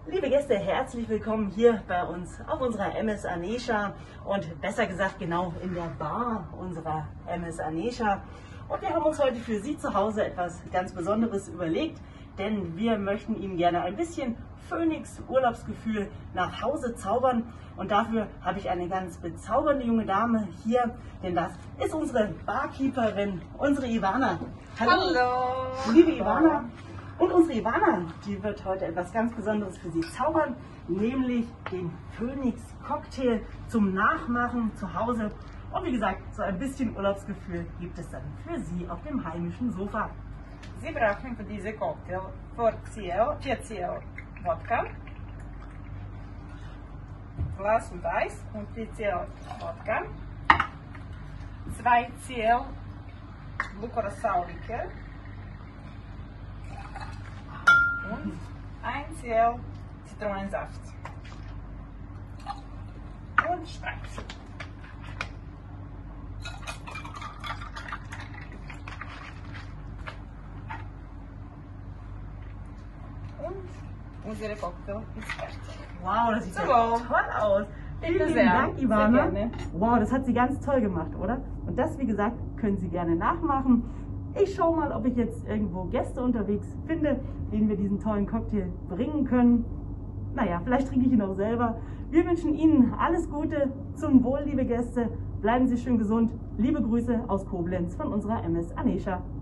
Liebe Gäste, herzlich willkommen hier bei uns auf unserer MS Anesha und besser gesagt genau in der Bar unserer MS Anesha. Und wir haben uns heute für Sie zu Hause etwas ganz Besonderes überlegt, denn wir möchten Ihnen gerne ein bisschen Phoenix-Urlaubsgefühl nach Hause zaubern. Und dafür habe ich eine ganz bezaubernde junge Dame hier, denn das ist unsere Barkeeperin, unsere Ivana. Hallo! Liebe Ivana! Und unsere Ivana, die wird heute etwas ganz Besonderes für Sie zaubern, nämlich den Phoenix Cocktail zum Nachmachen zu Hause. Und wie gesagt, so ein bisschen Urlaubsgefühl gibt es dann für Sie auf dem heimischen Sofa. Sie brauchen für diese Cocktail 4 cl Wodka, Glas und Eis und 4 cl Wodka, 2 cl Curacao-Likör und 1 cl Zitronensaft und Sprite. Und unsere Cocktail ist fertig. Wow, das sieht So. ja toll aus. Bitte Vielen sehr. Dank, Ivana. Sehr gerne. Wow, das hat sie ganz toll gemacht, oder? Und das, wie gesagt, können Sie gerne nachmachen. Ich schaue mal, ob ich jetzt irgendwo Gäste unterwegs finde, denen wir diesen tollen Cocktail bringen können. Naja, vielleicht trinke ich ihn auch selber. Wir wünschen Ihnen alles Gute, zum Wohl, liebe Gäste. Bleiben Sie schön gesund. Liebe Grüße aus Koblenz von unserer MS Anesha.